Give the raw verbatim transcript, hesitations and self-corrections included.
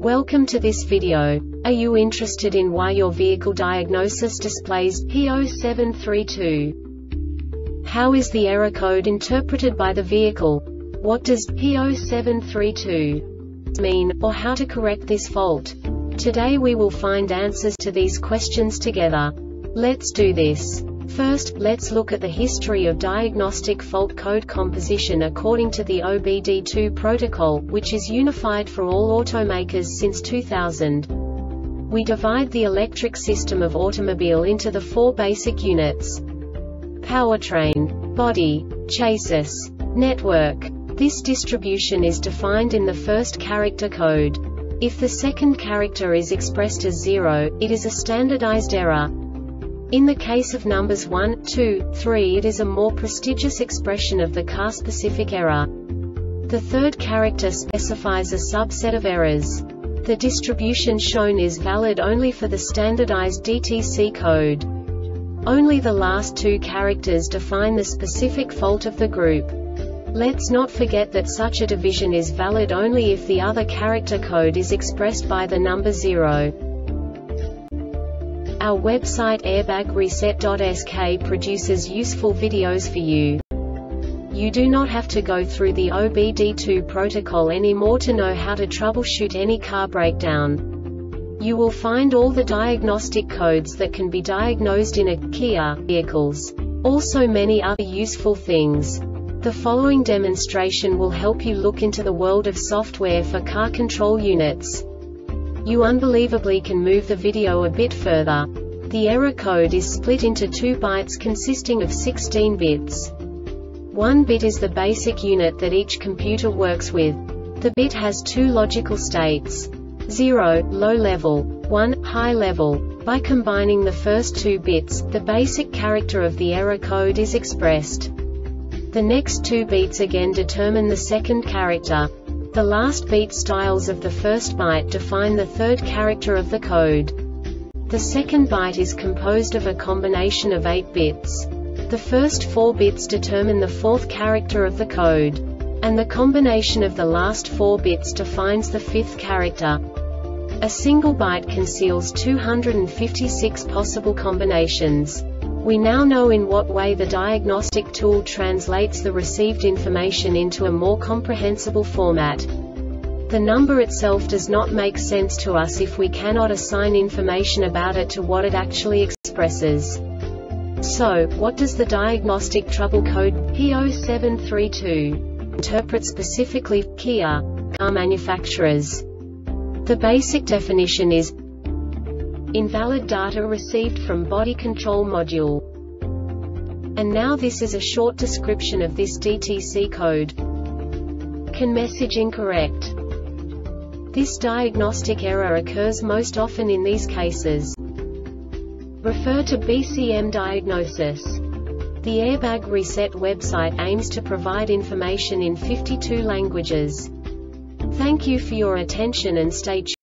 Welcome to this video. Are you interested in why your vehicle diagnosis displays P zero seven three two? How is the error code interpreted by the vehicle? What does P zero seven three two mean, or how to correct this fault? Today we will find answers to these questions together. Let's do this. First, let's look at the history of diagnostic fault code composition according to the O B D two protocol, which is unified for all automakers since two thousand. We divide the electric system of automobile into the four basic units: powertrain, body, chassis, network. This distribution is defined in the first character code. If the second character is expressed as zero, it is a standardized error. In the case of numbers one, two, three, it is a more prestigious expression of the car-specific error. The third character specifies a subset of errors. The distribution shown is valid only for the standardized D T C code. Only the last two characters define the specific fault of the group. Let's not forget that such a division is valid only if the other character code is expressed by the number zero. Our website airbag reset dot S K produces useful videos for you. You do not have to go through the O B D two protocol anymore to know how to troubleshoot any car breakdown. You will find all the diagnostic codes that can be diagnosed in a Kia vehicles. Also many other useful things. The following demonstration will help you look into the world of software for car control units. You unbelievably can move the video a bit further. The error code is split into two bytes consisting of sixteen bits. One bit is the basic unit that each computer works with. The bit has two logical states: zero, low level, one, high level. By combining the first two bits, the basic character of the error code is expressed. The next two beats again determine the second character. The last beat styles of the first byte define the third character of the code. The second byte is composed of a combination of eight bits. The first four bits determine the fourth character of the code. And the combination of the last four bits defines the fifth character. A single byte conceals two hundred fifty-six possible combinations. We now know in what way the diagnostic tool translates the received information into a more comprehensible format. The number itself does not make sense to us if we cannot assign information about it to what it actually expresses. So, what does the diagnostic trouble code P zero seven three two interpret specifically for Kia car manufacturers? The basic definition is invalid data received from body control module. And now this is a short description of this D T C code. Can message incorrect. This diagnostic error occurs most often in these cases. Refer to B C M diagnosis. The Airbag Reset website aims to provide information in fifty-two languages. Thank you for your attention and stay tuned.